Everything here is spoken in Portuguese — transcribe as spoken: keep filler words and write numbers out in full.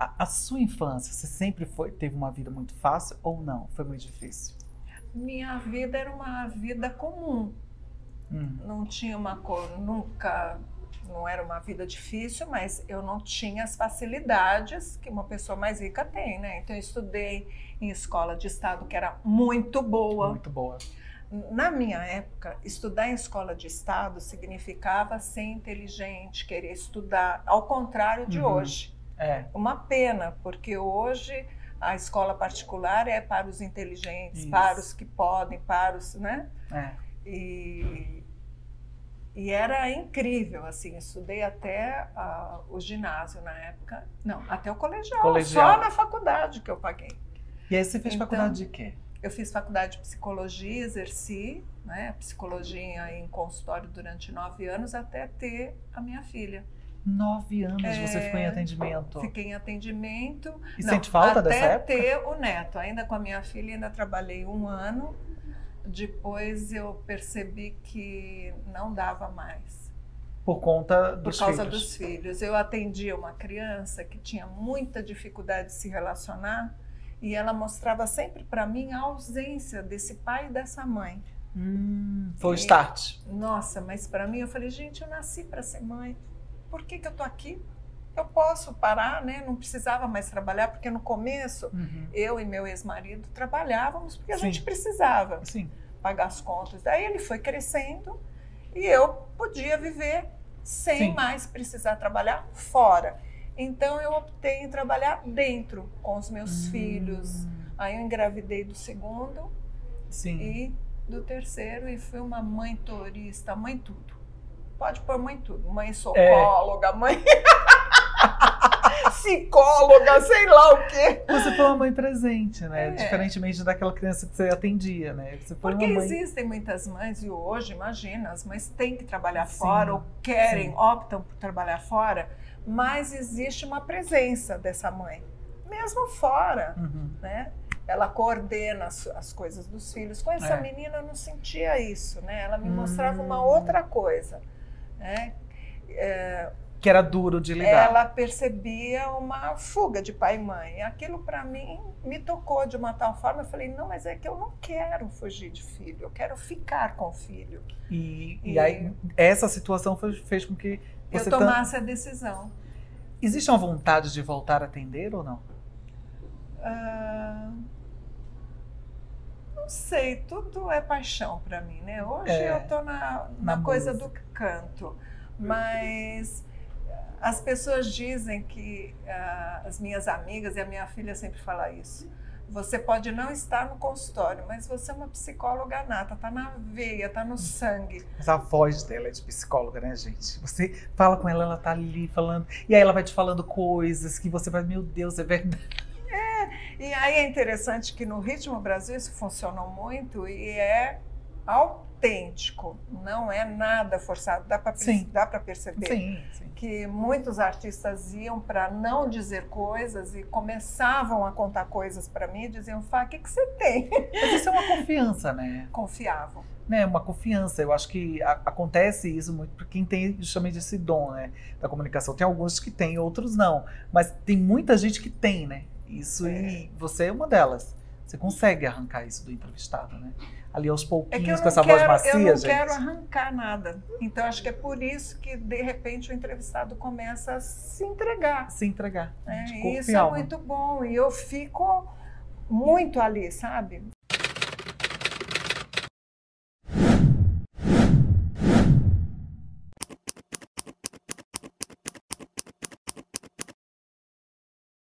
A, a sua infância, você sempre foi, teve uma vida muito fácil ou não? Foi muito difícil? Minha vida era uma vida comum. Hum. Não tinha uma cor, nunca, não era uma vida difícil, mas eu não tinha as facilidades que uma pessoa mais rica tem, né? Então eu estudei em escola de estado que era muito boa. Muito boa. Na minha época, estudar em escola de estado significava ser inteligente, querer estudar, ao contrário de Uhum. hoje. É. Uma pena, porque hoje a escola particular é para os inteligentes, Isso. para os que podem, para os, né? É. E, e era incrível, assim, estudei até uh, o ginásio na época, não, até o colegial, Colegial. só na faculdade que eu paguei. E aí você fez Então, faculdade de quê? Eu fiz faculdade de psicologia, exerci, né, psicologia em consultório durante nove anos até ter a minha filha. Nove anos É, você ficou em atendimento. Fiquei em atendimento. E não, sente falta até dessa época? ter o neto. Ainda com a minha filha, ainda trabalhei um ano. Depois eu percebi que não dava mais. Por conta dos Por causa filhos. dos filhos. Eu atendia uma criança que tinha muita dificuldade de se relacionar e ela mostrava sempre para mim a ausência desse pai e dessa mãe. Hum, foi o E, start. Nossa, mas para mim, eu falei, gente, eu nasci para ser mãe. Por que que eu tô aqui? Eu posso parar, né? Não precisava mais trabalhar, porque no começo, Uhum. eu e meu ex-marido trabalhávamos porque a Sim. gente precisava Sim. pagar as contas. Daí ele foi crescendo e eu podia viver sem Sim. mais precisar trabalhar fora. Então eu optei em trabalhar dentro com os meus Hum. filhos. Aí eu engravidei do segundo Sim. e do terceiro e fui uma mãe turista, mãe tudo. Pode pôr mãe tudo. Mãe socóloga, é. mãe psicóloga, sei lá o quê. Você foi uma mãe presente, né? É. Diferentemente daquela criança que você atendia, né? Você foi Porque uma mãe... existem muitas mães, e hoje, imagina, as mães têm que trabalhar Sim, fora, ou querem, sim. optam por trabalhar fora, mas existe uma presença dessa mãe, mesmo fora, Uhum. né? Ela coordena as, as coisas dos filhos. Com essa É. menina eu não sentia isso, né? Ela me Hum. mostrava uma outra coisa, né? É, Que era duro de lidar. ela percebia uma fuga de pai e mãe. Aquilo para mim me tocou de uma tal forma. Eu falei, não, mas é que eu não quero fugir de filho, eu quero ficar com o filho. E, e... E- aí, essa situação fez, fez com que você... Eu tomasse a decisão. Existe uma vontade de voltar a atender ou não? Ah, não sei, tudo é paixão para mim, né? Hoje É, eu tô na, na, na coisa música. do canto, mas as pessoas dizem que ah, as minhas amigas e a minha filha sempre fala isso. Você pode não estar no consultório, mas você é uma psicóloga nata, tá na veia, tá no sangue. Mas a voz dela é de psicóloga, né, gente? Você fala com ela, ela tá ali falando, e aí ela vai te falando coisas que você vai, meu Deus, é verdade. E aí é interessante que no Ritmo Brasil isso funcionou muito e é autêntico, não é nada forçado. Dá para Sim. dá para perceber Sim, sim. que muitos artistas iam para não dizer coisas e começavam a contar coisas para mim e diziam, Fá, o que, que você tem? Mas isso é uma confiança, né? Confiavam. né, uma confiança. Eu acho que a, acontece isso muito para quem tem justamente esse dom, né, da comunicação. Tem alguns que tem, outros não. Mas tem muita gente que tem, né? Isso, É. e você é uma delas. Você consegue arrancar isso do entrevistado, né? Ali aos É pouquinhos, que eu com não, essa quero, voz macia, eu não gente. quero arrancar nada. Então, acho que é por isso que, de repente, o entrevistado começa a se entregar. Se entregar. É, de corpo isso e é alma. muito bom. E eu fico muito ali, sabe?